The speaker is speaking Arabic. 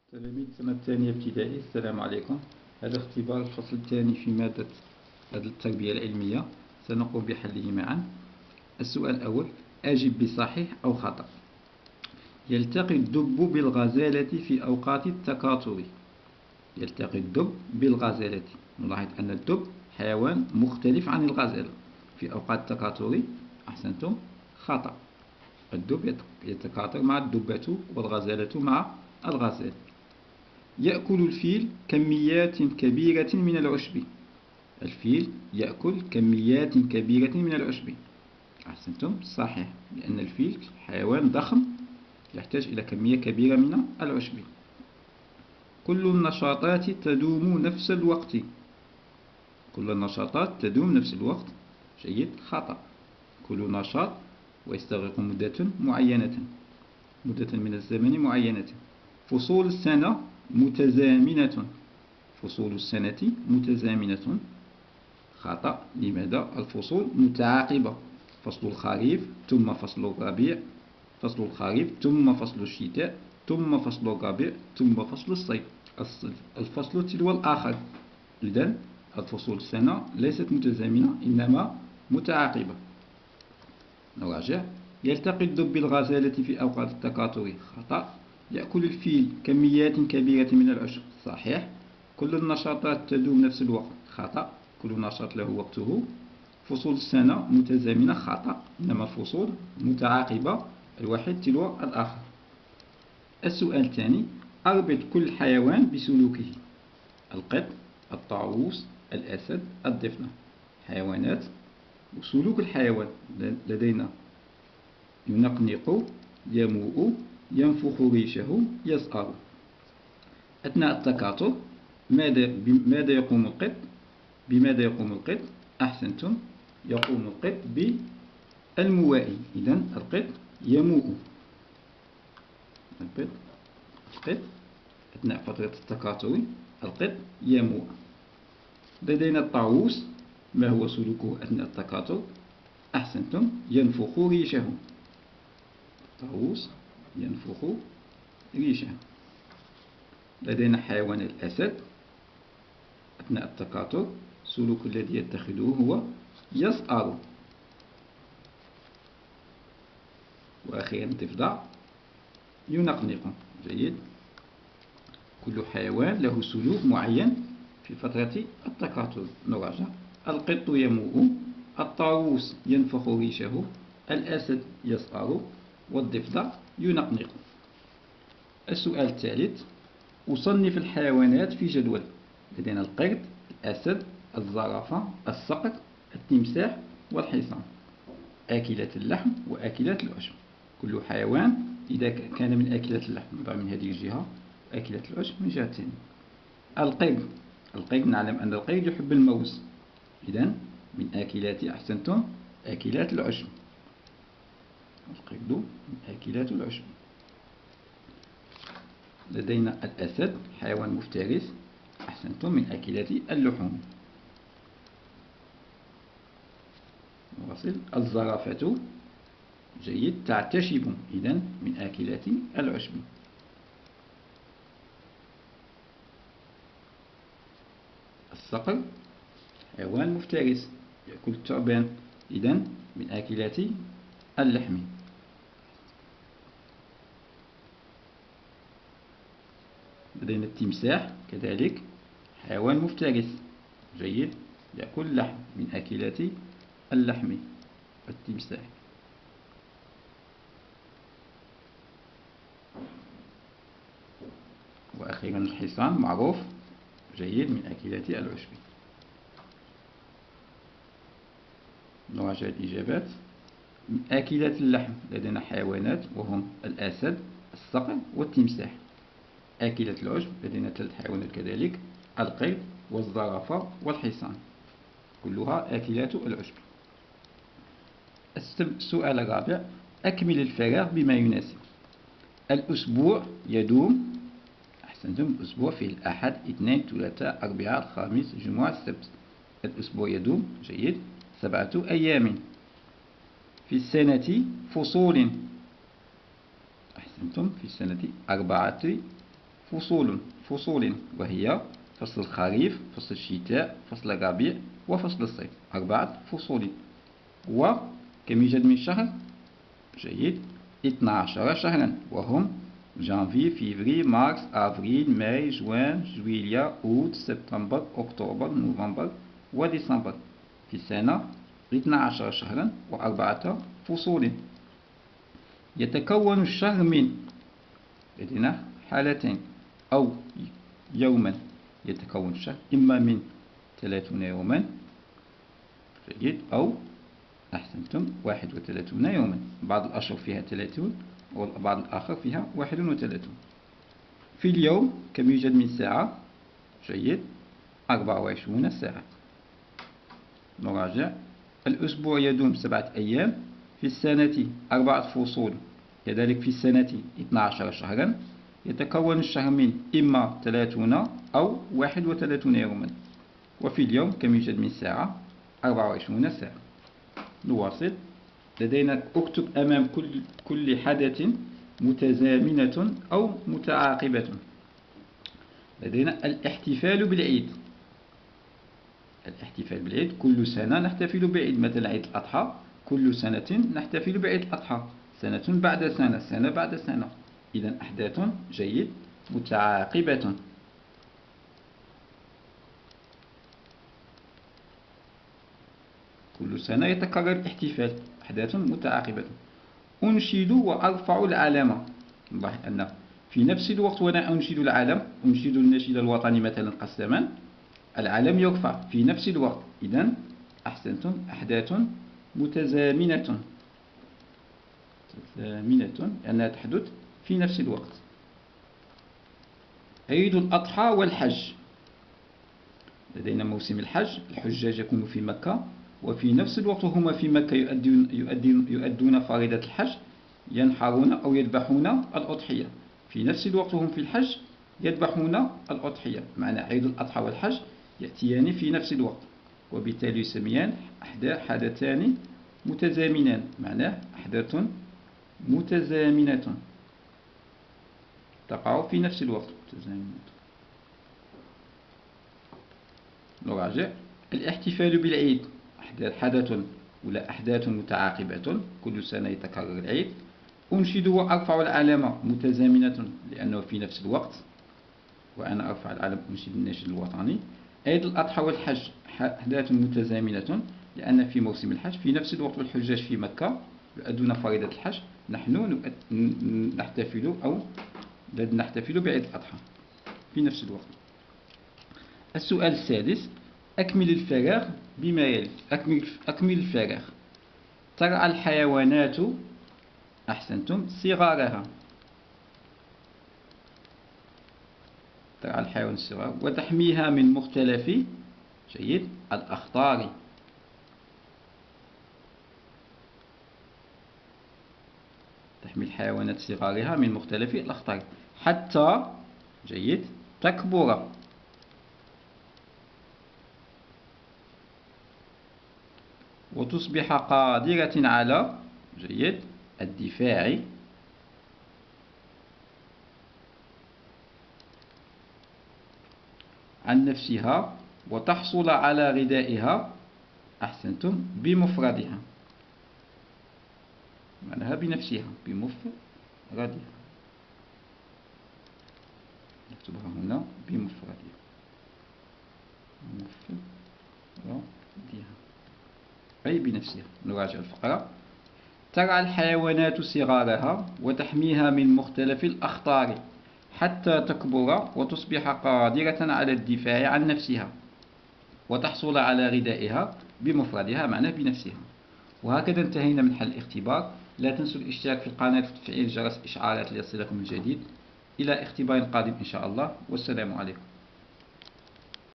تلاميذ السنة الثانية ابتدائي، السلام عليكم. هذا اختبار الفصل الثاني في مادة التربية العلمية، سنقوم بحله معا. السؤال الأول: أجب بصحيح أو خطأ. يلتقي الدب بالغزالة في أوقات التكاثر. يلتقي الدب بالغزالة. نلاحظ أن الدب حيوان مختلف عن الغزالة في أوقات التكاثر. أحسنتم، خطأ. الدب يتكاثر مع الدبة والغزالة مع الغزال. يأكل الفيل كميات كبيرة من العشب. الفيل يأكل كميات كبيرة من العشب. أحسنتم، صحيح، لأن الفيل حيوان ضخم يحتاج إلى كمية كبيرة من العشب. كل النشاطات تدوم نفس الوقت. كل النشاطات تدوم نفس الوقت. جيد، خطأ. كل نشاط ويستغرق مدة معينة، مدة من الزمن معينة. فصول السنة متزامنة. فصول السنة متزامنة، خطأ. لماذا؟ الفصول متعاقبة. فصل الخريف ثم فصل الربيع، فصل الخريف ثم فصل الشتاء ثم فصل الربيع ثم فصل الصيف. الفصل تلو الآخر. إذن الفصول السنة ليست متزامنة إنما متعاقبة. نراجع. يلتقي الدب بالغزالة في أوقات التكاثر، خطأ. يأكل الفيل كميات كبيرة من العشب، صحيح. كل النشاطات تدوم نفس الوقت، خطأ. كل نشاط له وقته. فصول السنة متزامنة، خطأ، إنما الفصول متعاقبة، الواحد تلو الآخر. السؤال الثاني: أربط كل حيوان بسلوكه. القط، الطاووس، الأسد، الضفدع. حيوانات وسلوك الحيوان لدينا: ينقنق، يموء، ينفخ ريشه، يسأر. أثناء التكاثر بماذا يقوم القط؟ بماذا يقوم القط؟ أحسنتم، يقوم القط بالمواء. إذن القط يموء. القط أثناء فترة التكاثر القط يموء. لدينا الطاووس، ما هو سلوكه أثناء التكاثر؟ أحسنتم، ينفخ ريشه. الطاووس ينفخ ريشه. لدينا حيوان الأسد، أثناء التكاثر السلوك الذي يتخذه هو يسأر. وأخيرا الضفدع ينقنق. جيد، كل حيوان له سلوك معين في فترة التكاثر. نراجع. القط يموء، الطاووس ينفخ ريشه، الأسد يسأر، والضفدع ينقنق. السؤال الثالث: أصنف الحيوانات في جدول. لدينا القرد، الأسد، الزرافة، الصقر، التمساح، والحصان. آكلات اللحم وآكلات العشب. كل حيوان إذا كان من آكلات اللحم نضع من هذه الجهة، وآكلات العشب من جهة ثانية. القرد نعلم أن القرد يحب الموز، إذن من آكلات، أحسنتم، آكلات العشب. القرد من آكلات العشب. لدينا الأسد، حيوان مفترس، أحسنتم، من آكلات اللحوم. نواصل. الزرافة، جيد، تعتشب، إذن من آكلات العشب. الصقر حيوان مفترس يأكل الثعبان، إذن من آكلات اللحم. لدينا التمساح كذلك حيوان مفترس، جيد، يأكل اللحم، من آكلات اللحم التمساح. وأخيرا الحصان معروف، جيد، من آكلات العشب. نراجع الإجابات. من آكلات اللحم لدينا حيوانات وهم الأسد، الصقر، والتمساح. آكلات العشب لدينا 3 حيوانات كذلك: القرد والزرافة والحصان، كلها آكلات العشب. السؤال الرابع: أكمل الفراغ بما يناسب. الأسبوع يدوم، أحسنتم، الأسبوع فيه الأحد، اثنين، ثلاثاء، أربعاء، الخميس، الجمعة، السبت. الأسبوع يدوم، جيد، 7 أيام. في السنة فصول، أحسنتم، في السنة 4 فصول وهي فصل الخريف، فصل الشتاء، فصل الربيع، وفصل الصيف. 4 فصول. وكم يوجد من شهر؟ جيد، 12 شهرا، وهم جانفي، فيفري، مارس، افريل، ماي، جوان، جويليا، اوت، سبتمبر، اكتوبر، نوفمبر، وديسمبر. في السنة 12 شهرا و4 فصول. يتكون الشهر من، لدينا حالتين، أو يوما. يتكون الشهر إما من 30 يوما، جيد، أو أحسنتم 31 يوما. بعض الأشهر فيها 30 وبعض الآخر فيها 31. في اليوم كم يوجد من ساعة؟ جيد، 24 ساعة. نراجع. الأسبوع يدوم 7 أيام. في السنة 4 فصول، كذلك في السنة 12 شهرا. يتكون الشهر من إما 30 أو 31 يوما. وفي اليوم كم يوجد من ساعة؟ 24 ساعة. نواصل. لدينا اكتب أمام كل حدث متزامنة أو متعاقبة. لدينا الاحتفال بالعيد. الاحتفال بالعيد، كل سنة نحتفل بعيد، مثل عيد الأضحى. كل سنة نحتفل بعيد الأضحى، سنة بعد سنة، سنة بعد سنة. إذا أحداث، جيد، متعاقبة. كل سنة يتكرر الاحتفال، أحداث متعاقبة. أنشد وأرفع العلم. نلاحظ أن في نفس الوقت وأنا أنشد العلم، أنشد النشيد الوطني مثلا قسما، العلم يرفع في نفس الوقت. إذن أحسنتم، أحداث متزامنة. لأنها تحدث في نفس الوقت. عيد الأضحى والحج. لدينا موسم الحج، الحجاج يكونوا في مكة، وفي نفس الوقت هما في مكة يؤدون فريضة الحج، ينحرون أو يذبحون الأضحية. في نفس الوقت هم في الحج يذبحون الأضحية. معنى عيد الأضحى والحج يأتيان في نفس الوقت، وبالتالي يسميان حدثان متزامنان. معناه أحداث متزامنة تقع في نفس الوقت. نراجع. الاحتفال بالعيد، حدث ولا أحداث متعاقبة، كل سنة يتكرر العيد. أنشد وأرفع العلم، متزامنة لأنه في نفس الوقت، وأنا أرفع العلم، أنشد النشيد الوطني. عيد الأضحى والحج أحداث متزامنة لأن في موسم الحج في نفس الوقت الحجاج في مكة يؤدون فريضة الحج، نحن نحتفل بعيد الأضحى في نفس الوقت. السؤال السادس. أكمل الفراغ بما يلي. أكمل الفراغ. ترعى الحيوانات، أحسنتم، صغارها. ترعى الحيوان الصغار وتحميها من مختلف، جيد، الأخطار. تحمي الحيوانات صغارها من مختلف الأخطار حتى، جيد، تكبر. وتصبح قادرة على، جيد، الدفاع عن نفسها وتحصل على غذائها، أحسنتم، بمفردها. معناها بنفسها، بمفردها. نكتبها هنا بمفردها. أي بنفسها. نراجع الفقرة. ترعى الحيوانات صغارها وتحميها من مختلف الأخطار حتى تكبر وتصبح قادرة على الدفاع عن نفسها وتحصل على غذائها بمفردها، معناه بنفسها. وهكذا انتهينا من حل الاختبار. لا تنسوا الاشتراك في القناة وتفعيل جرس الإشعارات ليصلكم الجديد. إلى اختبار قادم إن شاء الله، والسلام عليكم.